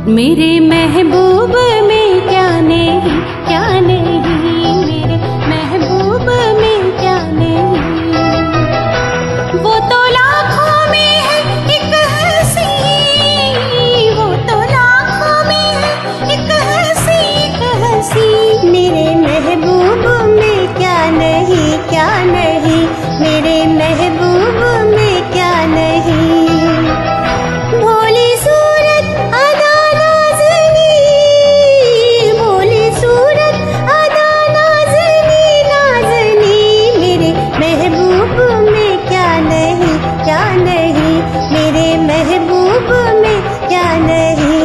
मेरे महबूब में क्या नहीं, क्या नहीं, मेरे महबूब में क्या नहीं। वो तो लाखों में है एक हंसी, वो तो लाखों में है एक हंसी, एक हंसी। मेरे महबूब में क्या नहीं, क्या नहीं, मेरे महबूब में क्या नहीं। भोली सूरत अदा नाज़नी, भोली सूरत अदा नाज़नी, नाज़नी। मेरे महबूब में क्या नहीं, क्या नहीं, मेरे महबूब में क्या नहीं।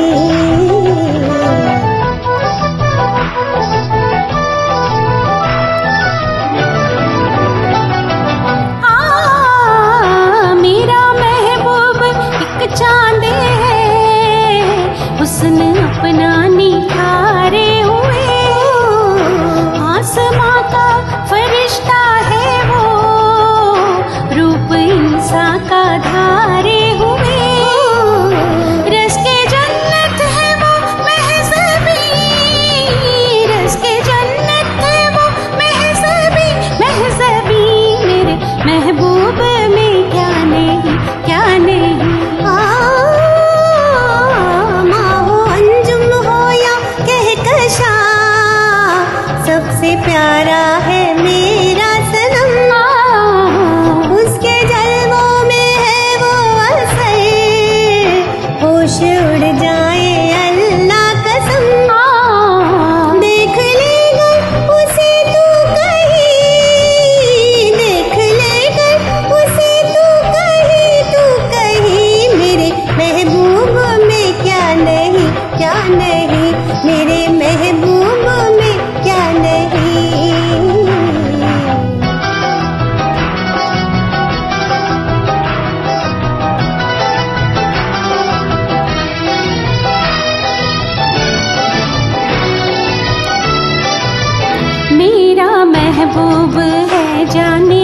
मेरा महबूब एक चांद है, उसने अपना निखारे हुए। आसमां का फरिश्ता है वो, रूप इंसान का धारे हुए। रस के जन्नत है वो महज़बी, रस के जन्नत है वो महज़बी, महज़बी। मेरे महबूब में क्या नहीं, क्या नहीं। माँ हो अंजुम हो या कहकशा, सबसे प्यारा है मेरा सनम। उसके जलवों में है वो असर, होश उड़ जाए अल्लाह कसम। देख लेगा उसे तू कहीं, देख लेगा उसे तू कहीं, तू कहीं। मेरे महबूब में क्या नहीं, क्या नहीं, मेरे महबूब में क्या नहीं। मेरा महबूब है जाने